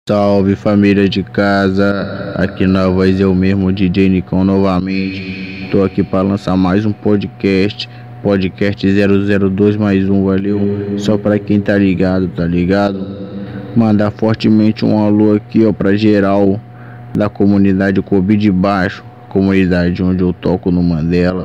Salve família de casa, aqui na voz eu mesmo, DJ Nicão novamente. Tô aqui para lançar mais um podcast 002 mais um, valeu? Só para quem tá ligado, Mandar fortemente um alô aqui, ó, pra geral da comunidade Cobi de Baixo, comunidade onde eu toco no Mandela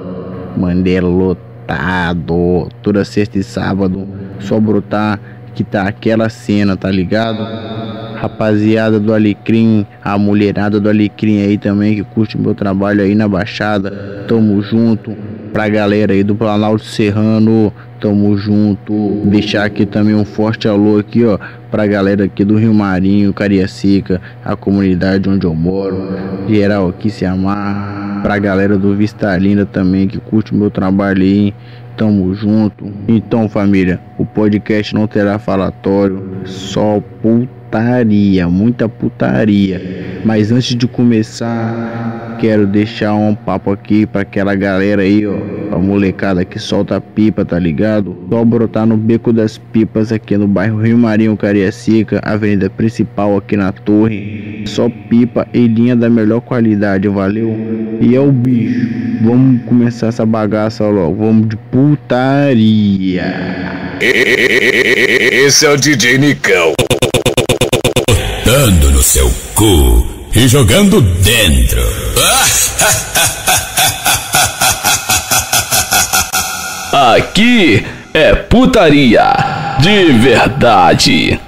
lotado, toda sexta e sábado, só brotar que tá aquela cena, tá ligado? Rapaziada do Alecrim, a mulherada do Alecrim aí também que curte meu trabalho aí na Baixada, tamo junto. Pra galera aí do Planalto Serrano, tamo junto. Deixar aqui também um forte alô aqui, ó, pra galera aqui do Rio Marinho, Cariacica, a comunidade onde eu moro, geral aqui se amar. Pra galera do Vista Linda também que curte meu trabalho aí, tamo junto. Então família, o podcast não terá falatório, só putaria, muita putaria. Mas antes de começar, quero deixar um papo aqui pra aquela galera aí, ó, a molecada que solta pipa, tá ligado? Só brotar no Beco das Pipas aqui no bairro Rio Marinho, Cariacica, avenida principal aqui na Torre. Só pipa e linha da melhor qualidade, valeu? E é o bicho, vamos começar essa bagaça logo, vamos de putaria. Esse é o DJ Nicão. Botando no seu cu e jogando dentro. Aqui é putaria de verdade.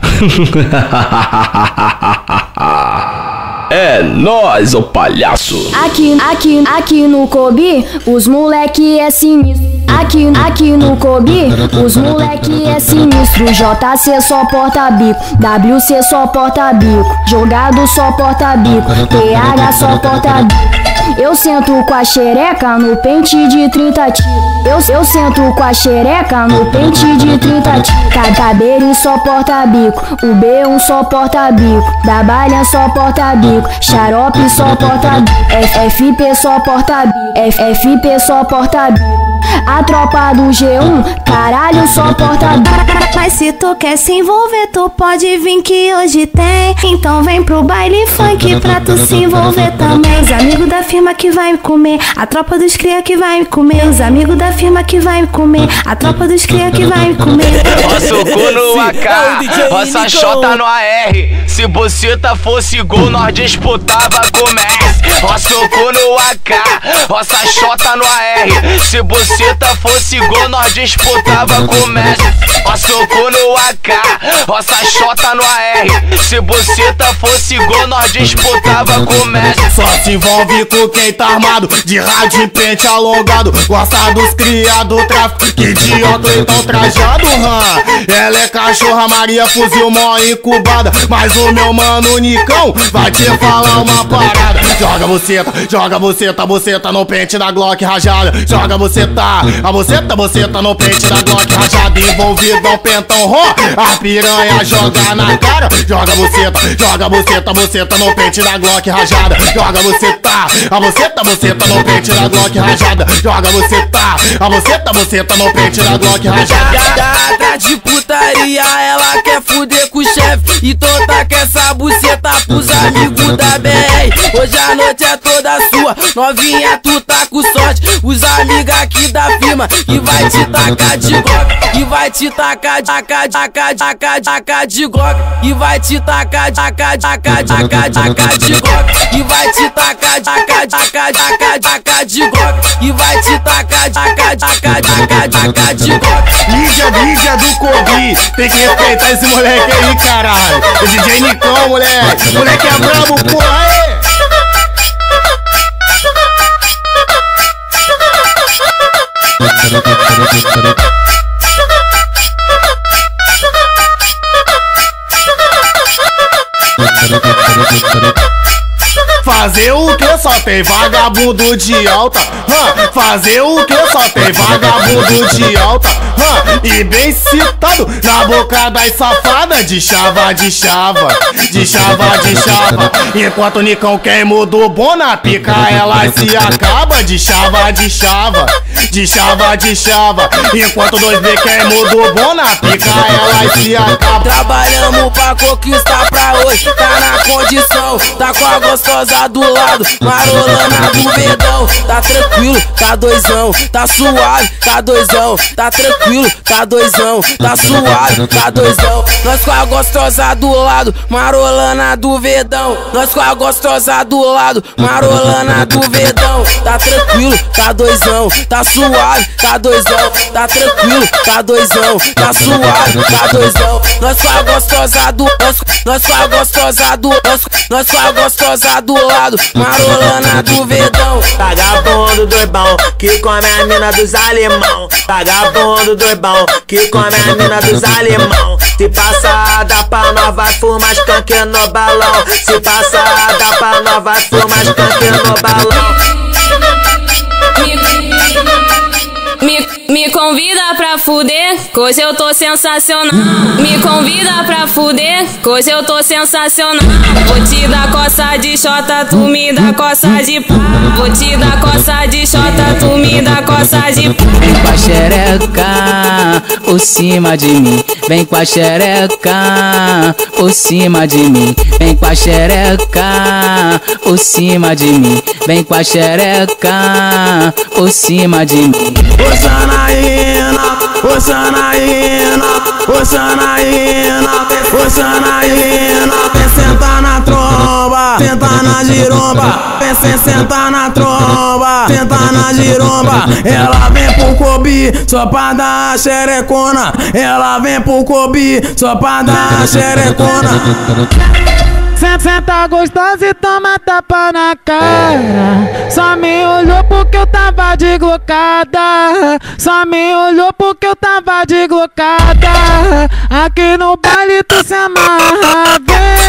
É nóis, ô palhaço. Aqui no Cobi, os moleque é sinistro. Aqui no Cobi, os moleque é sinistro. JC só porta bico, WC só porta bico, jogado só porta bico, PH só porta bico. Eu sento com a xereca no pente de 30 tiros. Eu sento com a xereca no pente de 30 tiros. Cadeira só porta bico, o B1 só porta bico, da balha só porta bico, xarope só porta bico, FP só porta bico, FP só porta bico. A tropa do G1, caralho, só porta bico. Mas se tu quer se envolver, tu pode vir que hoje tem. Então vem pro baile funk pra tu se envolver também. Os amigos da firma que vai me comer, a tropa dos cria que vai me comer. Os amigos da firma que vai me comer, a tropa dos cria que vai me comer. Ó soco no AK, roça xota no AR. Se buceta fosse gol, nós disputava com Messi. Ó soco no AK, roça xota no AR. Se buceta fosse gol, nós disputava com Messi. Ó soco no AK, roça xota no AR. Se buceta fosse gol, nós disputava com Messi. Só se envolve com quem tá armado, de rádio e pente alongado. Gosta dos cria do tráfico, que de óculos tão trajado, Ela é cachorra, Maria, fuzil, mó incubada. Mas o meu mano Nicão vai te falar uma parada. Joga buceta no pente da Glock rajada. Joga buceta, a buceta no pente da Glock rajada. Envolvido um pentão ro, a piranha joga na cara. Joga buceta no pente da Glock rajada. Joga buceta, a buceta no pente da Glock rajada. Joga buceta, a buceta no pente da Glock rajada. Gata de putaria, ela quer fuder com o chefe. E toda que essa buceta pros amigos da BR. Hoje a noite é toda sua, novinha, tu tá com sorte. Os amigos aqui da firma que vai te tacar de Glock. E vai te tacar de Glock. E vai te tacar de Glock. E vai te tacar de Glock. E vai te tacar de Glock. Mídia do Cobi, tem que respeitar esse moleque aí, caralho. O DJ Nicão, moleque. Moleque é brabo, porra, aí. Fazer o que só tem vagabundo de alta. Fazer o que só tem vagabundo de alta. E bem citado na boca das safadas. De chava, de chava, de chava, de chava. Enquanto o Nicão queima do bom na pica, ela se acaba. De chava, de chava, de chava, de chava. Enquanto 2B queima do bom na pica, ela se acaba. Trabalhamos pra conquistar pra hoje, tá na condição. Tá com a gostosa do lado, marolana do verdão. Tá tranquilo, tá doisão, tá suave, tá doisão. Tá tranquilo, tá doisão, tá suave, tá doisão. Nós com a gostosa do lado, marolana do verdão. Nós com a gostosa do lado, marolana do verdão. Tá tranquilo, tá doisão, tá suave, tá doisão. Tá tranquilo, tá doisão, tá suave, tá doisão. Nós com a gostosa do, nós com a gostosa do, nós com a gostosa do lado, marolana do verdão. Vagabundo doibão que come a mina dos alemão. Vagabundo doibão que come a mina dos alemão. Se passar dá pra nós vai fumar skunk no balão. Se passar dá pra nós vai fumar skunk no balão. Me convida pra fuder, hoje eu tô sensacional. Me convida pra fuder, hoje eu tô sensacional. Vou te dar coça de xota, tu me dá coça de pá. Vou te dar coça de xota, tu me dá coça de pá. Vem com a xereca por cima de mim. Vem com a xereca por cima de mim. Vem com a xereca por cima de mim. Vem com a xereca por cima de mim. Ô Janaína, ô Janaína, ô Janaína, ô Janaína. Vem sentar na tromba, sentar na giromba. Vem sentar na tromba, sentar na giromba. Ela vem pro Kobe só pra dar a xerecona. Ela vem pro Kobe só pra dar a xerecona. Senta gostosa e toma tapa na cara. Só me olhou porque eu tava de glocada. Só me olhou porque eu tava de glocada. Aqui no baile tu se amarra,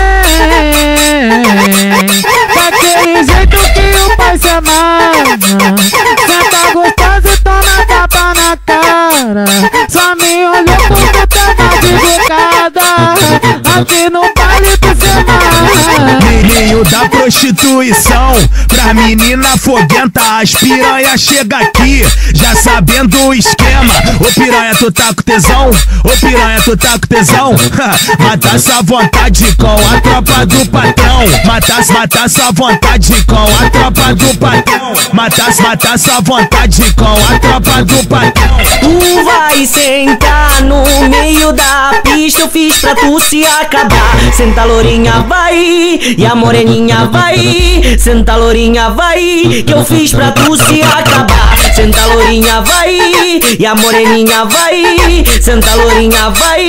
vem. Daquele jeito que o pai se amarra. Senta gostosa e toma tapa na cara. Só me olhou porque eu tava de glocada. Aqui no baile tu se amarra. Meio da prostituição pra menina foguenta. As piranha chega aqui já sabendo o esquema. Ô piranha, tu tá com tesão? Ô piranha, tu tá com tesão? Mata essa vontade com a tropa do patrão. Mata essa vontade com a tropa do patrão. Mata essa vontade com a tropa do patrão. Tu vai sentar no meio da pista, eu fiz pra tu se acabar. Senta lourinha, vai, e a moreninha vai. Senta lourinha, vai, que eu fiz pra tu se acabar. Senta lourinha, vai, e a moreninha vai. Senta lourinha, vai,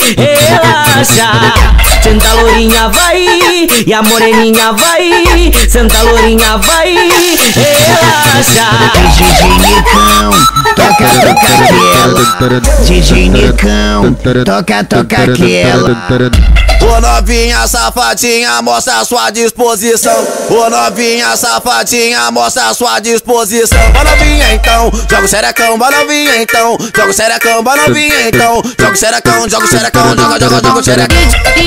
relaxa. Senta lourinha, vai, e a moreninha vai. Senta lourinha, vai, relaxa. DJ Nicão, toca aquela. DJ Nicão, toca aquela. Ô novinha safadinha, mostra a sua disposição. Ô novinha safadinha, mostra a sua disposição. Ô novinha então, joga o xerecão. Ô novinha então, joga o xerecão. Ô novinha então, joga o xerecão, joga o xerecão, joga o xerecão.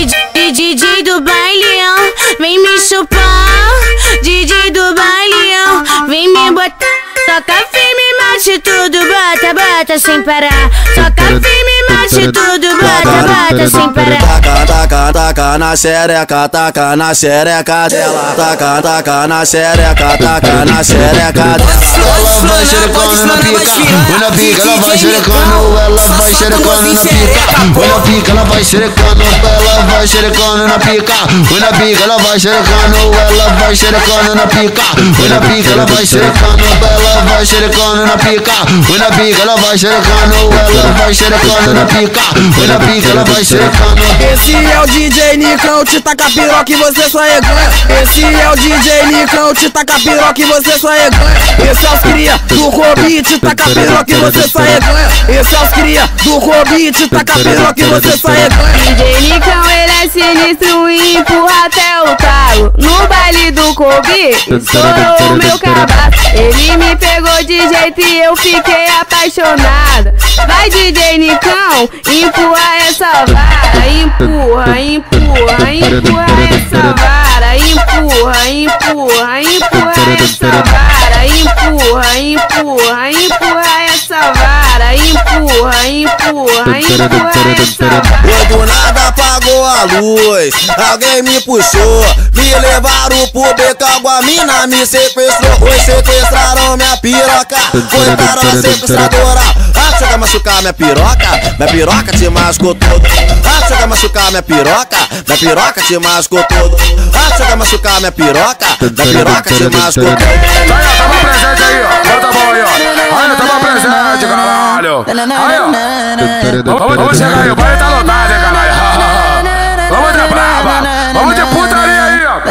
DJ do baile, vem me chupar. DJ do baile, vem me botar. Toca firme, mate tudo, bota sem parar. Toca firme, mate tudo, bota sem parar. Taca na xereca, taca na xereca dela. Taca na xereca, taca na xereca dela. Ela vai xerecando na pica, na pica ela vai xerecando, ela vai xerecando na pica. Na pica ela vai xerecando, ela vai xerecando na pica. Na pica ela vai xerecando, ela vai xerecando na pica. Na pica ela vai xerecando, ela vai xerecando na pica. Na pica ela vai xerecando, ela vai xerecando na pica. Na pica ela vai xerecando. Esse é o DJ Nicão, te taca piroca e você só reganha. Esse é o DJ Nicão, te taca piroca e você só reganha. Esse é os cria do Kobe, te taca piroca e você só reganha. Esse é os cria do Kobe, te taca piroca e você só reganha. DJ Nicão, ele é sinistro e empurra até o talo. No baile do Kobe, estourou o meu cabaço. Ele me pegou de jeito e eu fiquei apaixonada. Vai DJ Nicão, empurra essa vara. Empurra, empurra, empurra essa vara. Empurra, empurra, empurra essa vara. Empurra, empurra, empurra essa vara. Empurra, empurra, empurra essa vara. Do nada apagou a luz, alguém me puxou, me levaram pro beco, a mina me sequestrou. Oi, sequestraram minha piroca, coitada da sequestradora. Acha que vai machucar minha piroca te machucou todo. Acha que vai machucar minha piroca te machucou todo. Acha que vai machucar minha piroca te machucou todo. Tamo presente aí, ó, bota a mão aí, ó. Aí, tamo presente, caralho. Aí, ó, vamos chegar aí, o baile tá lotado, hein, caralho. Vamos de brava, vamos de putaria aí, ó.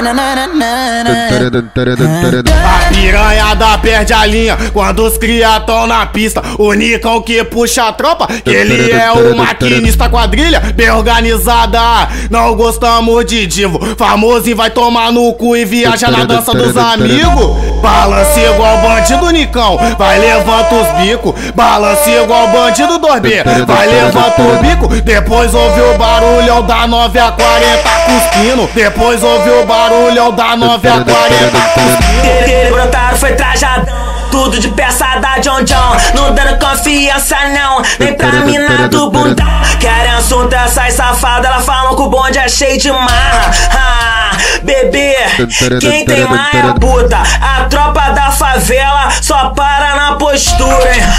A piranhada perde a linha quando os cria tão na pista. O Nicão que puxa a tropa, que ele é o maquinista. Quadrilha bem organizada, não gostamos de divo. Famoso e vai tomar no cu e viaja na dança dos amigos. Balance igual bandido Nicão, vai levanta os bicos. Balance igual bandido 2B, vai levanta o bico. Depois ouve o barulhão da 9 a 40 cuspindo. Depois ouve o barulhão da 9 a 40 cuspindo. Ele brotaram, foi trajadão, tudo de peça da John John. Não dando confiança não, nem pra mina do bundão. Querem assunto essas safadas, elas falam que o bonde é cheio de marra. Bebê, quem tem lá é a puta. A tropa da favela só para na postura, hein?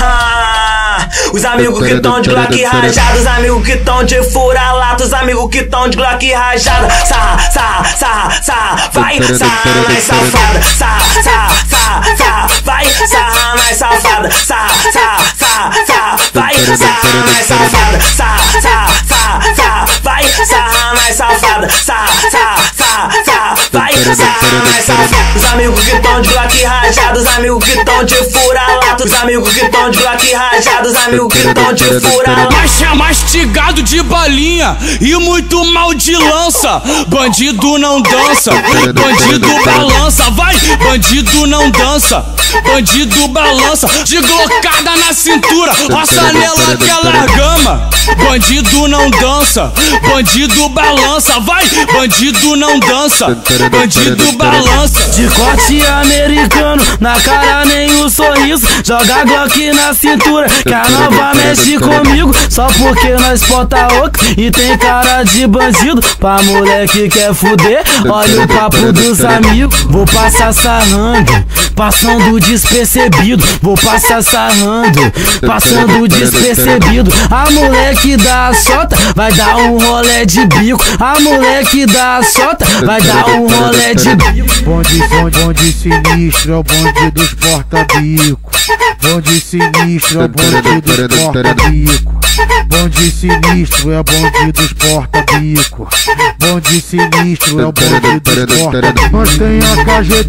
Os amigos que tão de Glock rajado, os amigos que tão de fura-lata, os amigos que tão de Glock rajado. Sarra, sarra, sarra, sarra, vai sarra mais safada. Sarra, sarra, sarra, sarra, vai sarra mais safada. Sarra, sarra, sarra, sarra, vai sarra mais safada. Sarra, sarra, sarra, sarra, vai sarra mais safada. Sarra, sarra, sarra, sarra, vai sarra mais safada. Os amigos que tão de Glock rajado, os amigos que tão de fura-lata, os amigos que tão de Glock rajado, os amigos que tão de fura-lata. Mas é mastigado de balinha e muito mal de lança. Bandido não dança, bandido balança. Vai, bandido não dança, bandido balança. De glocada na cintura, roça nela aquela gama. Bandido não dança, bandido balança. Vai, bandido não dança, bandido balança. De corte americano, na cara nem o sorriso. Joga Glock na cintura, que a nova mexe comigo. Só porque nós porta oca e tem cara de bandido. Pra moleque quer fuder, olha o papo dos amigos. Vou passar sarrando, passando despercebido. Vou passar sarrando, passando despercebido. A moleque da sota vai dar um rolê de bico. A moleque da sota vai dar um rolê de bico. Bonde sinistro é o bonde dos porta-bico. Bonde sinistro é o bonde dos porta-bico. Bonde sinistro é o bonde dos porta-bico. Bonde sinistro é o bonde dos porta-bico. Nós tem a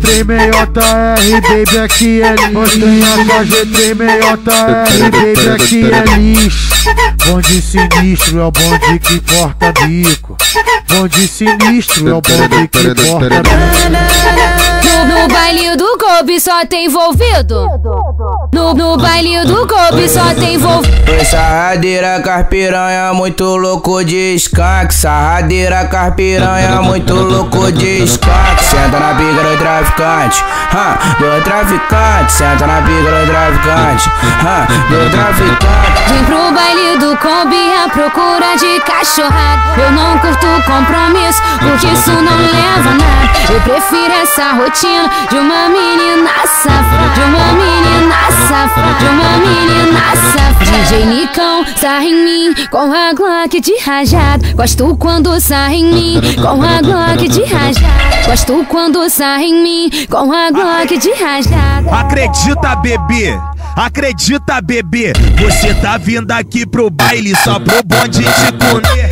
KG360R, baby, aqui é lixo. Nós tem a KG360R, baby, aqui é lixo. Bonde sinistro é o bonde que porta bico. Bonde sinistro é o bonde que porta bico. No baile do Kobe só tem envolvido. No baile do Kobe só tem envolvido. Oi, sarradeira, carpiranha, muito louco de skunk. Sarradeira, carpiranha, muito louco de skunk. Senta na pica do traficante, do traficante. Senta na pica do traficante, do traficante. Vem pro baile do Kobe à procura de cachorrada. Eu não curto compromisso, porque isso não leva a nada. Eu prefiro essa rotina de uma menina safada, de uma menina safada, de uma menina safada. DJ Nicão sarra em mim com a Glock de rajado. Gosto quando sarra em mim com a Glock de rajado. Gosto quando sarra em mim com a Glock de rajado. Acredita, bebê? Acredita, bebê? Você tá vindo aqui pro baile só pro bonde te comer.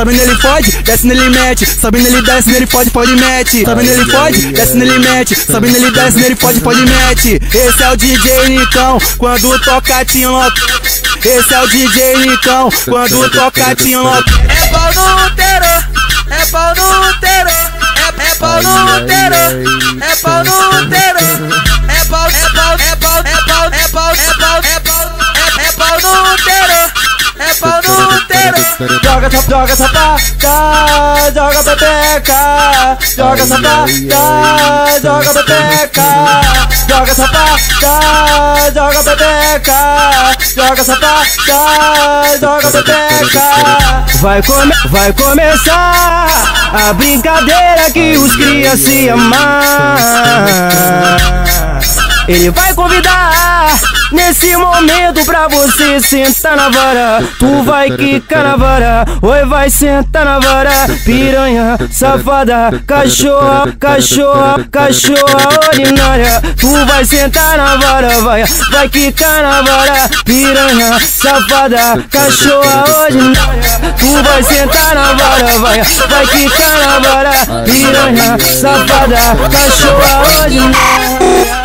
Sobe nele fode, desce nele mete. Sobe nele desce nele fode, mete. Sobe nele fode, desce nele mete. Sobe nele desce nele fode, mete. Esse é o DJ Nicão, quando toca tinlock. Esse é o DJ Nicão, quando toca tinlock. É pau no útero, é pau no útero, é pau no útero, é pau no útero, é pau, é pau, é pau, é pau, é pau, é pau, é pau, é pau no útero, é pau no útero. Joga sapata, joga pepeca, joga sapata, joga pepeca, joga sapata, joga pepeca, joga sapata, joga pepeca. Vai começar a brincadeira que os cria se amar. Ele vai convidar nesse momento pra você sentar na vara. Tu vai quicar na vara, oi, vai sentar na vara. Piranha, safada, cachorra, cachorra, cachorra ordinária. Tu vai sentar na vara, vai quicar na vara. Piranha, safada, cachorra ordinária. Tu vai sentar na vara, vai quicar na vara. Piranha, safada, cachorra ordinária.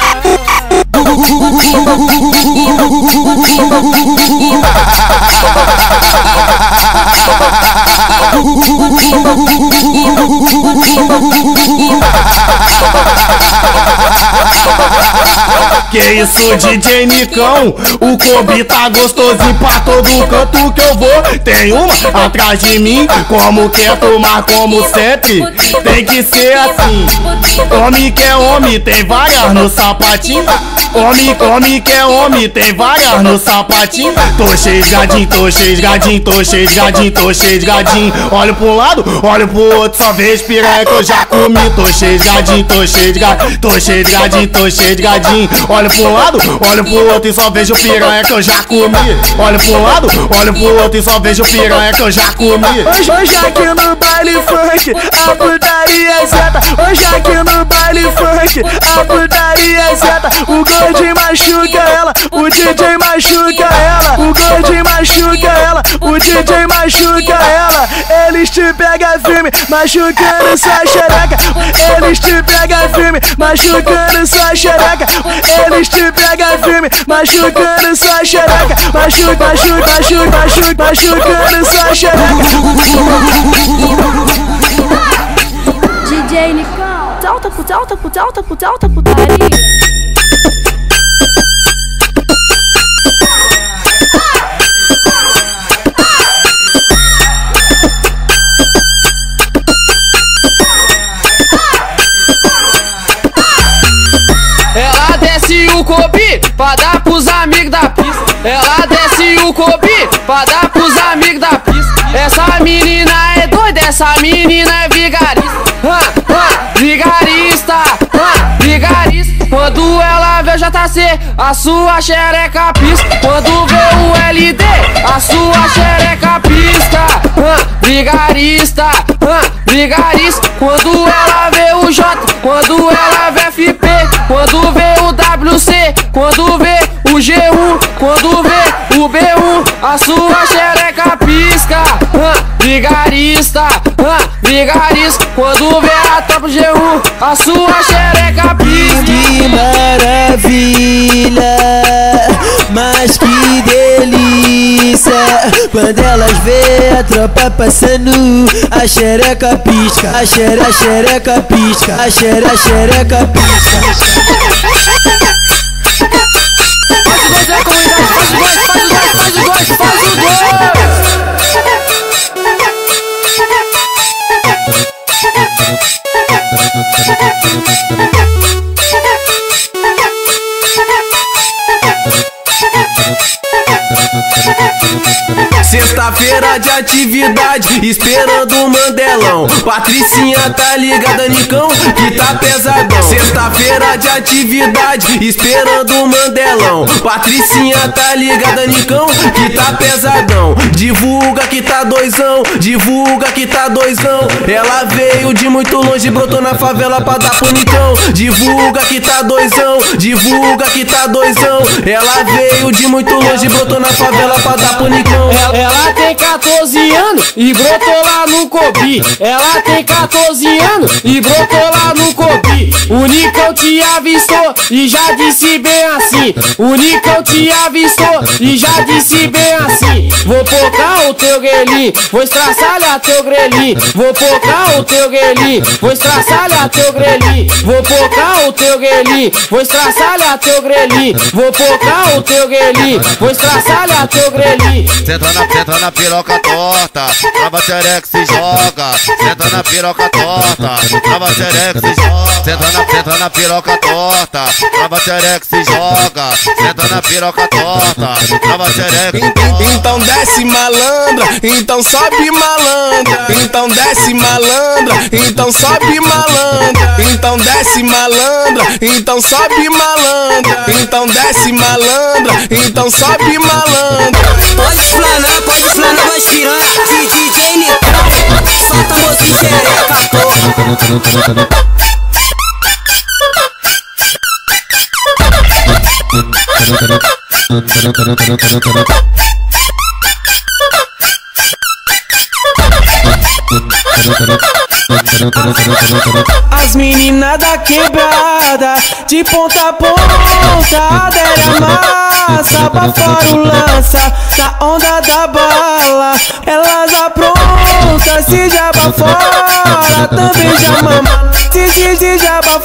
Que isso, DJ Nicão? O Kobe tá gostosinho pra todo canto que eu vou. Tem uma atrás de mim, como quer tomar como sempre. Tem que ser assim. Homem que é homem, tem várias no sapatinho. Homem que é homem, tem várias no sapatinho. Tô cheio de gadinho, tô cheio de gadinho, tô cheio de gadinho, tô cheio de gadinho. Olho pra um lado, olho pro outro, só vejo piranha que eu já comi. Tô cheio de gadinho, tô cheio de gadinho, tô cheio de gadinho, tô cheio de gadinho. Olho pra um lado, olho pro outro e só vejo piranha que eu já comi. Olho pra um lado, olho pro outro e só vejo piranha que eu já comi. Hoje aqui no baile funk, a putaria zeta. Hoje aqui no baile funk, a putaria zeta. O gordinho machuca ela, o DJ machuca ela. O gordinho machuca ela, o DJ machuca ela. Eles te pegam firme, machucando sua xereca. Eles te pegam firme, machucando sua xereca. Eles te pegam firme, machucando sua xereca. Machucando sua xereca. DJ Nicão, alta putaria. Ela desce o Kobe pra dar pros amigos da pista. Ela desce o Kobe pra dar pros amigos da pista. Essa menina é doida, essa menina é vigarista. Vigarista, vigarista. Quando ela vê o JC, a sua xereca pisca. Quando vê o LD, a sua xereca pisca. Vigarista, vigarista. Quando ela vê o J, quando ela vê FP, quando vê o WC, quando vê o G1, quando vê o B1, a sua xereca pisca. Vigarista, vigarista. Quando vê a tropa G1, a sua xereca pisca. Que maravilha, mas que delícia. Quando elas vê a tropa passando, a xereca pisca. A xereca pisca. A xereca pisca. Faz o gol. Sexta-feira de atividade, esperando o Mandelão. Patricinha tá ligada, Nicão, que tá pesadão. Sexta-feira de atividade, esperando o Mandelão. Patricinha tá ligada, Nicão, que tá pesadão. Divulga que tá doisão, divulga que tá doisão. Ela veio de muito longe, brotou na favela pra dar pro Nicão. Divulga que tá doisão, divulga que tá doisão. Ela veio de muito longe, brotou na favela pra dar pro Nicão. Ela tem 14 14 anos e brotou lá no Cobi. Ela tem 14 anos e brotou lá no Cobi. O Nicão te avistou e já disse bem assim. O Nicão te avistou e já disse bem assim. Vou focar o teu grelhinho, vou estraçalhar teu grelhinho. Vou focar o teu grelhinho, vou estraçalhar teu grelhinho. Vou focar o teu grelhinho, vou estraçalhar teu grelhinho. Vou focar o teu grelhinho, vou estraçalhar teu grelhinho. Senta na piroca torta, trava xereca se joga. Senta na piroca torta, trava xereca se joga. Senta na piroca torta, trava xereca se joga. Senta na piroca torta, trava xereca. Então desce malandra, então sobe malandra. Então desce malandra, então sobe malandra. Então desce malandra, então sobe malandra. Então desce malandra, então sobe malandra. Pode flanar das piranha. DJ Nicão, solta moço e xereca torta. As meninas da quebrada, de ponta a ponta, adere a massa, pra fora o lança, da onda da bala. Elas aprontam, se jaba fora, também já mama. Se jaba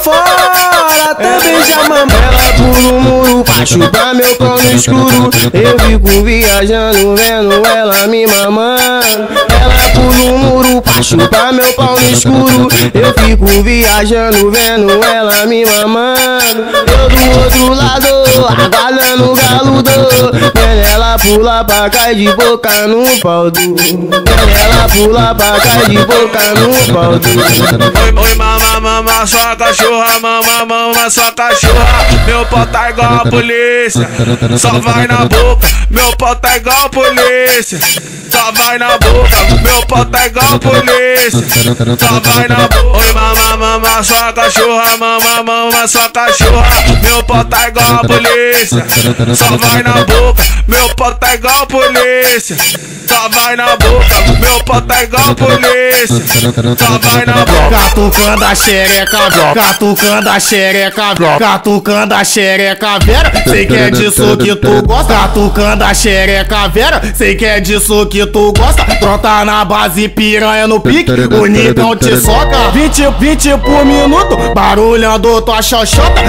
fora, também já mama. Ela pula o muro pra chupar meu pau no escuro. Eu fico viajando, vendo ela me mamando. Ela pula o muro pra chupar meu pau no escuro. Eu fico viajando, vendo ela me mamando. Eu do outro lado, aguardando o galo do. Vendo ela pular pra cá de boca no pau do. Vendo ela pular pra cá de boca no pau do. Oi, mama, sua cachorra, mama, sua cachorra. Meu pau tá igual a polícia, só vai na boca. Meu pau tá igual a polícia, só vai na boca. Meu pau tá igual a polícia, só vai na boca. Oi, mama, sua cachorra, mama, sua cachorra. Meu pau tá igual a polícia, só vai na boca. Meu pau tá igual a polícia, só vai na boca. Meu pau tá igual a polícia, só vai na boca. Catucando a xereca, catucando a xereca, catucando a xereca vera. Sei que é disso que tu gosta. Catucando a xereca vera. Sei que é disso que tu gosta. Pronta na base, piranha no pique. O Nicão te soca. 20 por minuto, barulhando tua xoxota.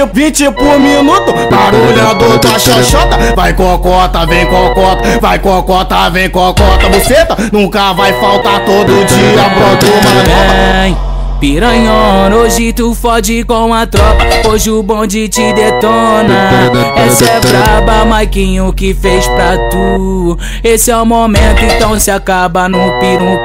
20 por minuto, barulhando tua xoxota. Vai cocota, vem cocota. Vai cocota, vem cocota. Buceta nunca vai faltar, todo dia pronto uma nova. Piranhona, hoje tu fode com a tropa, hoje o bonde te detona. Essa é braba, Maiquinho que fez pra tu. Esse é o momento, então se acaba no piru.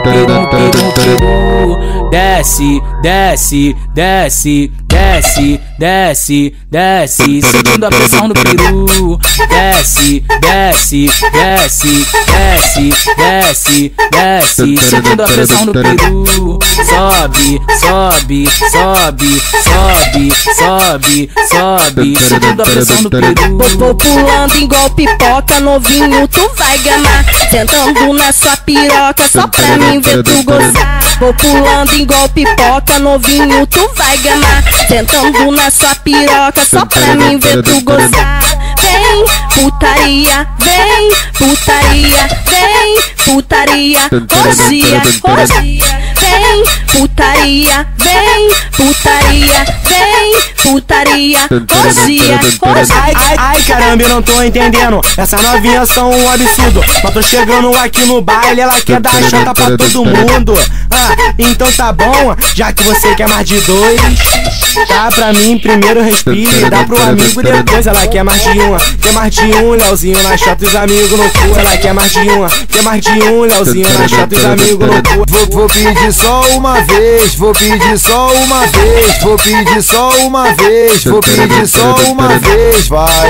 Desce, desce, desce, desce, desce, desce, sentindo a pressão do peru. Desce, desce, desce, desce, desce, desce, sentindo a pressão do peru. Sobe, sobe, sobe, sobe, sobe, sobe, sentindo a pressão do peru. Tô pulando igual pipoca, novinho tu vai gamar. Sentando na sua piroca, só pra mim ver tu gozar. Vou pulando igual pipoca, novinho tu vai gamar. Sentando na sua piroca, só pra mim ver tu gozar. Vem, putaria, vem, putaria, vem, putaria, rosia, rosia. Vem, putaria, vem, putaria, vem, putaria, rosia, rosia. Ai, caramba, eu não tô entendendo. Essa novinha são um absurdo. Mas tô chegando aqui no baile, ela quer dar chota pra todo mundo. Então tá bom, já que você quer mais de dois, dá pra mim primeiro respire, dá pro amigo depois. Ela quer mais de um, Leozinho na chota e os amigos no cu. Ela quer mais de um, Leozinho na chota e os amigos no cu. Vou pedir só uma vez, vou pedir só uma vez, vou pedir só uma vez, vou pedir só uma vez.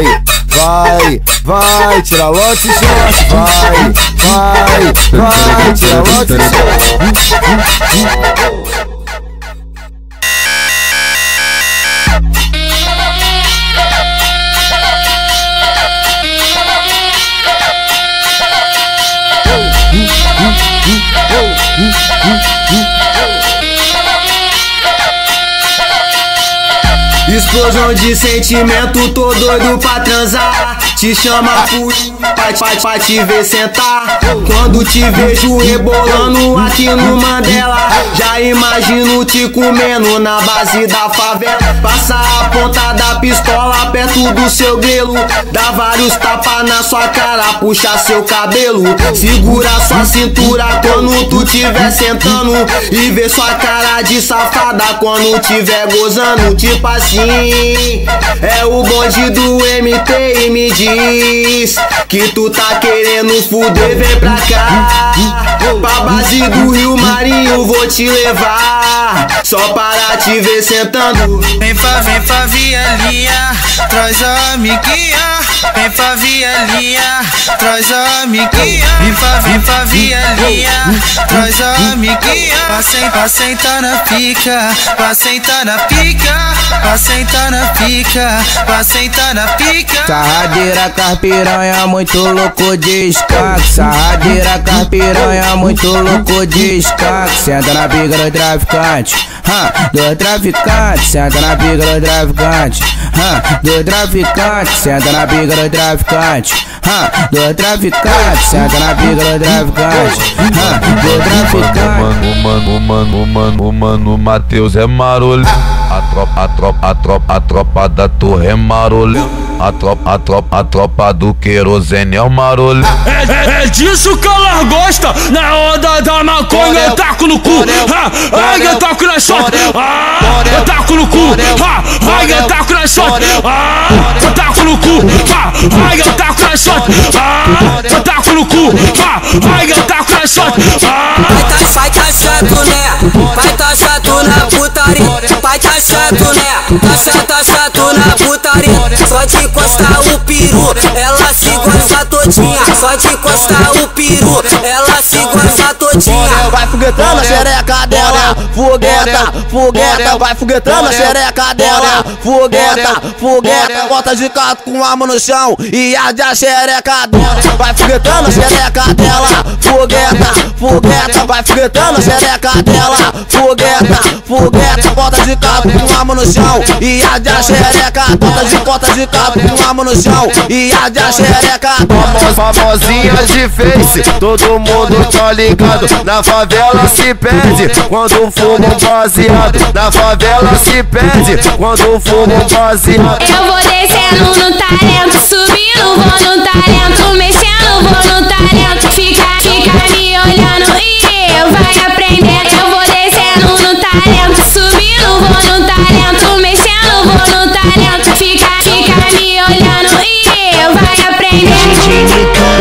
Vai, tira logo esse short, vai, tira logo esse short. Explosão de sentimento, tô doido pra transar. Te chama pra te ver sentar. Quando te vejo rebolando aqui no Mandela, já imagino te comendo na base da favela. Passa a ponta da pistola perto do seu grelo, dá vários tapas na sua cara, puxa seu cabelo. Segura sua cintura quando tu tiver sentando, e vê sua cara de safada quando tiver gozando. Tipo assim, é o bonde do MT e me diz que tu tá querendo fuder, vem pra cá. Pra base do Rio Marinho vou te levar, só para te ver sentando. Vem pra vielinha, traz a amiguinha. Vem pra vielinha, traz a amiguinha. Vem pra vielinha, traz a amiguinha. Pra sentar na pica, pra sentar na pica, pra sentar na pica, pra sentar na pica. Sarradeira carpiranha, muito louco de skunk. Sarradeira carpiranha, muito louco de skunk. Senta na pica do traficante, do traficante. Senta na pica do traficante, do traficante. Senta na pica do traficante, do traficante. Senta na pica do traficante, do traficante. O mano Matheus é marolho. A tropa da torre é marolho. A tropa do querosene é o marolho. É disso que ela gosta. Na onda da maconha eu taco no cu. Ai, eu taco na shot. Eu taco no cu. Ai, eu taco na shot. Eu taco no cu. Ai, eu taco na shot. Eu taco no cu. Ai, eu taco na shot. Vai tá chato, né? Vai tá chato na putaria. Vai tá chato, né? Tá chato na putaria. Só de encostar o peru, ela se gosta todinha. Só de encostar o peru, ela se gosta todinha. Vai foguetando a xereca dela, fogueta. Vai foguetando a xereca dela, fogueta. Bota de gato com arma no chão e arde a xereca dela. Vai foguetando a xereca dela, fogueta. Vai foguetando a xereca dela, fogueta. Bota de gato com arma no chão e arde a xereca. Bota de gato com arma no chão e arde a xereca. Famosinhas de face, todo mundo tá ligado. Na favela se perde quando fuma um baseado. Na favela se perde quando fuma um baseado. Eu vou descendo no talento, subindo, vou no talento, mexendo, vou no talento. Fica me olhando e vai aprender. Eu vou descendo no talento, subindo, vou no talento, mexendo, vou no talento. Fica me olhando e vai aprender. DJ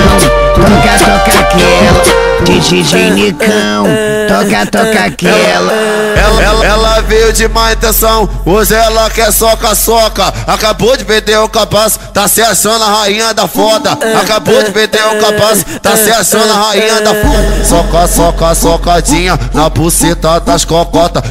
Nicão, toca aquela. DJ Nicão, toca aquela. Ela veio de má intenção, hoje ela quer soca. Acabou de perder o capaz, tá se achando a rainha da foda. Acabou de perder o capaz, tá se achando a rainha da foda. Socadinha na buceta das cocotas.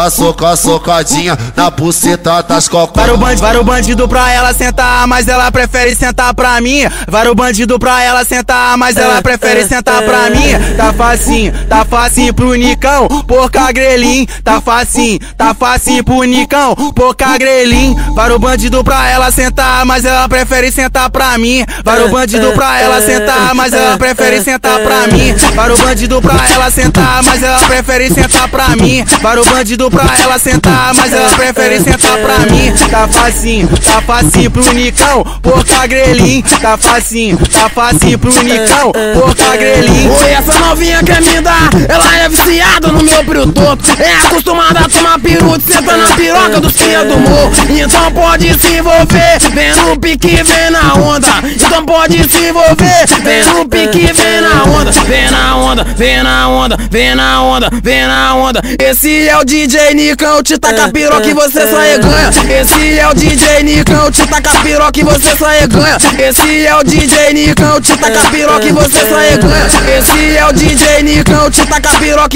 Socadinha na buceta das cocotas. Vai o bandido pra ela sentar, mas ela prefere sentar pra mim. Vai o bandido pra ela sentar, mas ela prefere sentar pra mim. Tá facinho pro Nicão, porca grelin. Tá facinho pro Nicão, porca grelin. Vai o bandido pra ela sentar, mas ela prefere sentar pra mim. Vai o bandido pra ela sentar, mas ela prefere sentar pra mim. Vai o bandido pra ela sentar, mas ela prefere sentar pra mim. Vai o bandido pra ela sentar, mas ela prefere sentar pra mim. Tá facinho pro Nicão, porca grelin. Tá facinho pro Nicão, porca grelin. Oi, essa novinha quer me dar, ela é viciada no meu produto. É acostumada a tomar piruto, senta na piroca dos cria do morro. Então pode se envolver, vem no pique, vem na onda. Então pode se envolver, vem no pique, vem na onda. Vem na onda, vem na onda, vem na onda, vem na onda. Esse é o DJ Nicão, te taca piroca e você só reganha. Esse é o DJ Nicão, te taca piroca e você só reganha. Esse é o DJ Nicão, te taca piroca e você só reganha. Esse é o DJ Nicão, te taca piroca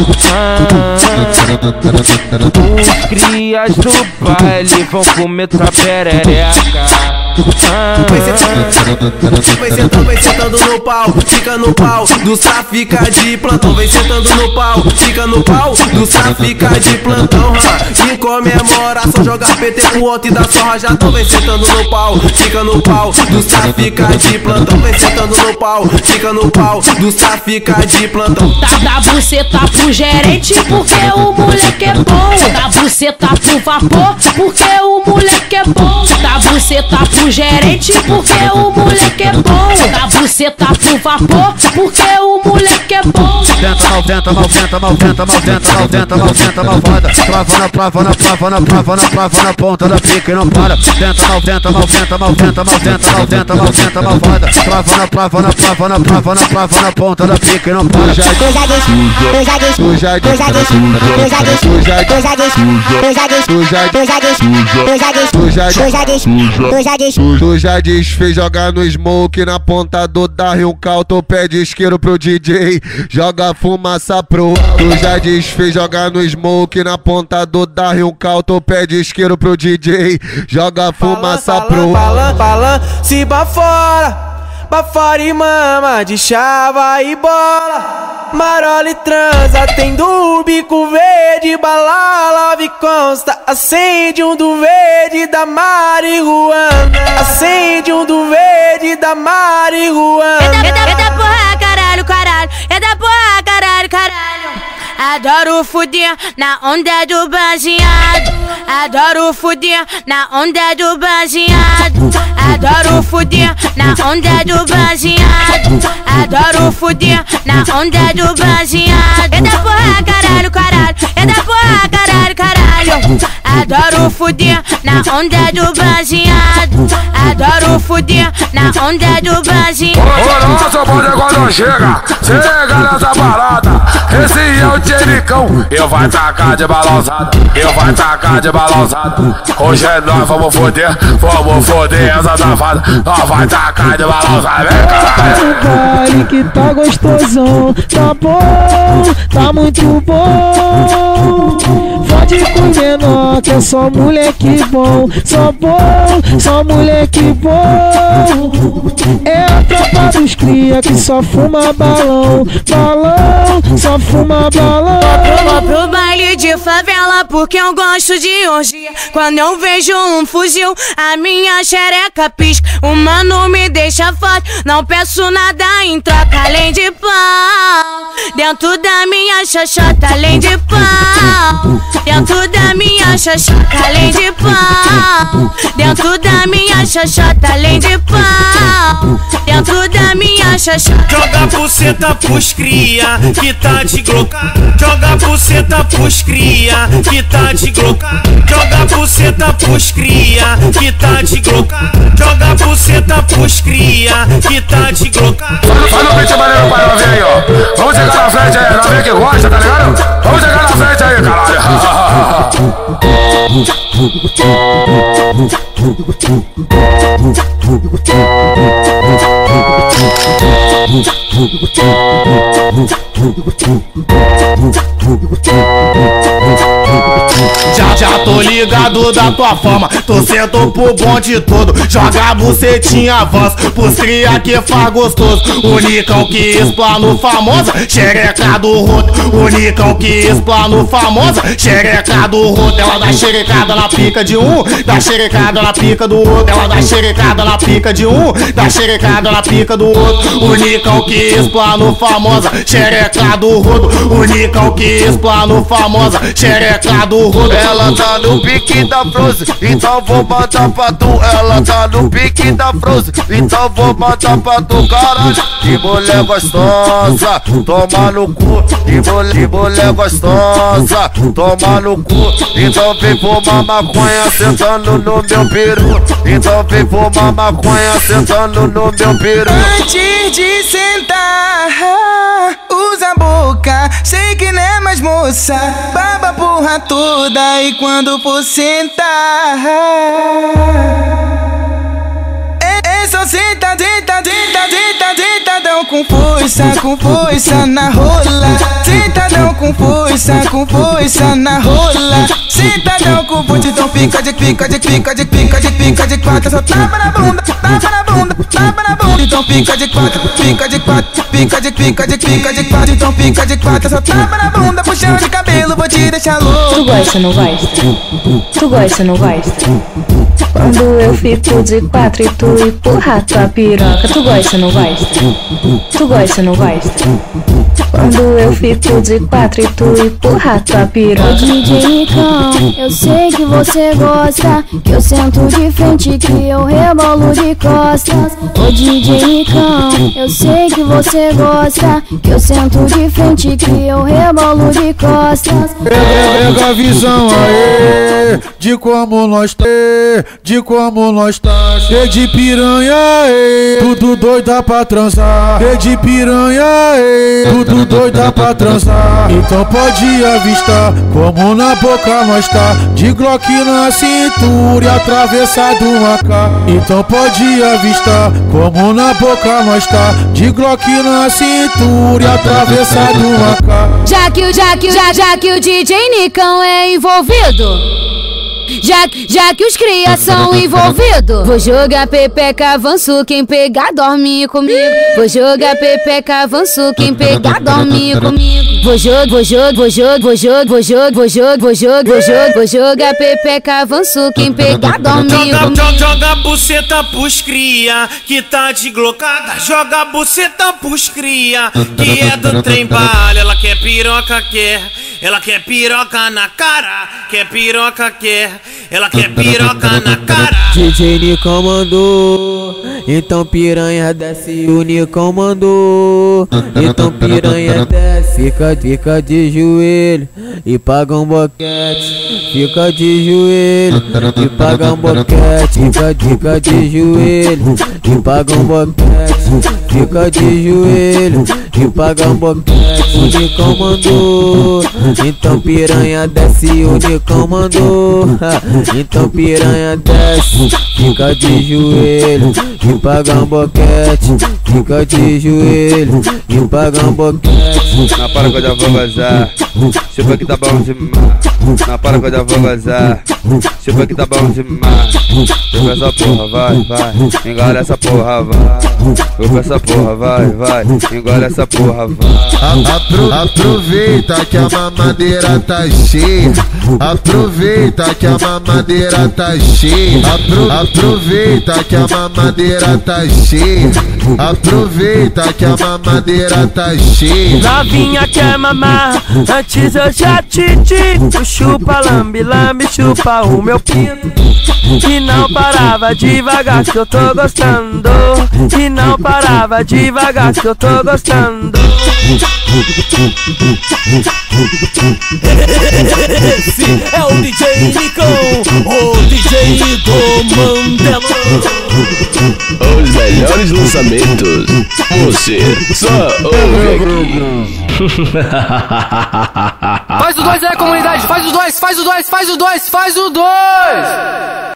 Os crias do baile vão comer tua perereca. Vem sentando no pau, fica no pau do fica de plantão. Vem sentando no pau, fica no pau do fica de plantão. Em comemoração joga PT pro outro e dá só rajadão. Vem sentando no pau, fica no pau do fica de plantão. Vem sentando no pau, fica no pau do fica de plantão. Dá buceta pro gerente porque o moleque é bom. Dá buceta pro vapor porque o moleque é bom. Dá buceta pro gerente porque o moleque é bom. Dá buceta pro vapor porque o moleque é bom. Tenta mal, tenta mal, tenta mal, tenta mal, tenta mal, tenta mal, tenta mal, foda. Trava na ponta da pica e não para. Tenta mal, tenta mal, tenta mal, tenta mal, tenta mal, tenta mal, tenta mal, foda. Trava na ponta da pica e não para. Tu já desfez jogar no smoke na ponta do Darryl Calto, pede isqueiro pro DJ, joga fumaça pro. Tu já desfez jogar no smoke na ponta do Darryl Calto, pede isqueiro pro DJ, joga fumaça pro. Se pra fora e mama de chava e bola. Marola e transa, tem do bico verde, balala, love consta. Acende um do verde da marihuana. Acende um do verde da marihuana. É da porra, caralho, caralho. É da porra, caralho, caralho. Adoro fuder na onda do baseado. Adoro fuder na onda do baseado. Adoro fuder na onda do baseado. Adoro fuder na onda do baseado. É da porra, caralho, caralho. É da porra, caralho, caralho. Adoro fuder na onda do baseado. Adoro fuder na onda do baseado. Ô, nossa, pode quando chega nessa parada. Esse é o Jericão, eu vai tacar de balançada, eu vai tacar de balançada. Hoje é nós, vamos foder essa safada. Nós vai tacar de balançada, vem caralho. Baile que tá gostosão, tá bom, tá muito bom. Pode com menor que é só moleque bom, só moleque bom. É a tropa dos cria que só fuma balão, só fuma balão. Vou pro baile de favela porque eu gosto de orgia. Quando eu vejo um fuzil, a minha xereca pisca. O mano me deixa forte, não peço nada em troca além de pau. Dentro da minha xoxota além de pau. Dentro da minha xoxota além de pau. Dentro da minha xoxota além de pau. Dentro da minha xoxota. Joga buceta pros cria que tá de gloca. Joga buceta pros cria que tá de gloca. Joga buceta pros cria que tá de gloca. Joga buceta pros cria que tá de gloca. Faz um beat maneiro pra ela ver aí, ó. Vamos chegar na frente aí, ela vem que gosta, tá ligado? Vamos chegar na frente aí, caralho. Já tô ligado da tua fama, tu sentou pro bonde todo. Joga a bucetinha, avança pros cria que faz gostoso. O Nicão que explana famosa, xereca do rodo. O Nicão que explana famosa, xereca do rodo. Ela dá xerecada na pica de um, dá xerecada na pica do outro. Ela dá xerecada na pica de um, dá xerecada na pica do outro. O Nicão que explana famosa, xereca do rodo. O Nicão que explana famosa, xereca do rodo. Ela tá no pique da Frozen, então vou mandar pra tu. Ela tá no pique da Frozen, então vou mandar pra tu. Caralho, que mulher gostosa, toma no cu. Que mulher gostosa, toma no cu. Então vem fumar maconha sentando no meu peru. Então vem fumar maconha sentando no meu peru. Antes de sentar, usa a boca, sei que não é mais moça. Baba porra toda e quando for sentar, é só senta, deitadão com com força na rola. Sentadão com força na rola. Sentadão com força, então fica de quatro. Só tapa na bunda, tapa na bunda. Então fica de quatro. Então fica de quatro, só tapa na bunda, puxão de cabelo, vou te deixar louco. Tu gosta, não gosta? Tu gosta, não gosta? Quando eu fico de quatro e tu empurra tua piroca. Tu gosta, não gosta? Tu gosta, não gosta? Quando eu fico de quatro e tu empurra tua piroca. Ô DJ Nicão, eu sei que você gosta, que eu sento de frente, que eu rebolo de costas. Ô DJ Nicão, eu sei que você gosta, que eu sento de frente, que eu rebolo de costas. Pega a visão aí, de como nós tá, cheio de piranha aí, tudo doida pra transar. Cheio de piranha aí, tudo doida pra transar. Então pode avistar como na boca nós tá, de Glock na cintura e atravessado uma AK. Então pode avistar como na boca nós tá, de Glock na cintura e atravessado uma AK. Já que o DJ Nicão é envolvido, já que os cria são envolvidos, vou jogar pepeca, avanço, quem pegar dorme comigo. Vou jogar pepeca, avanço, quem pegar dorme comigo. Vou jogar pepeca, avanço, quem pegar dorme comigo. Joga buceta pros cria, que tá desglocada. Joga buceta pros cria, que é do trem bala. Ela quer piroca, ela quer piroca na cara. Quer piroca, ela quer piroca na cara. DJ Nicão mandou, então piranha desce. O Nicão mandou, então piranha desce. Fica de joelho e paga um boquete. Fica de joelho e paga um boquete. Fica de joelho e paga um boquete. Fica de joelho e paga um boquete. O Nicão mandou, então piranha desce. O Nicão mandou, então piranha desce. Fica de joelho e paga um boquete. Fica de joelho e paga um boquete. Na para que eu já vou vazar, chupa que tá bom demais. Na para que eu já vou vazar, chupa que tá bom demais. Chupa essa porra, vai, engole essa porra, vai. Chupa essa porra, vai, engole essa porra, vai. Aproveita que a mamadeira tá cheia. Aproveita que a mamadeira tá cheia. Aproveita que a mamadeira tá cheia. Aproveita que a mamadeira tá cheia. Novinha quer mamar, antes eu já te digo. Chupa, lambe, chupa o meu pinto. E não parava devagar que eu tô gostando. E não parava devagar que eu tô gostando. Esse é o DJ Nicão, o DJ do Mandela. Os melhores lançamentos, você só ouve aqui. Faz o 2 aí, comunidade, faz o 2.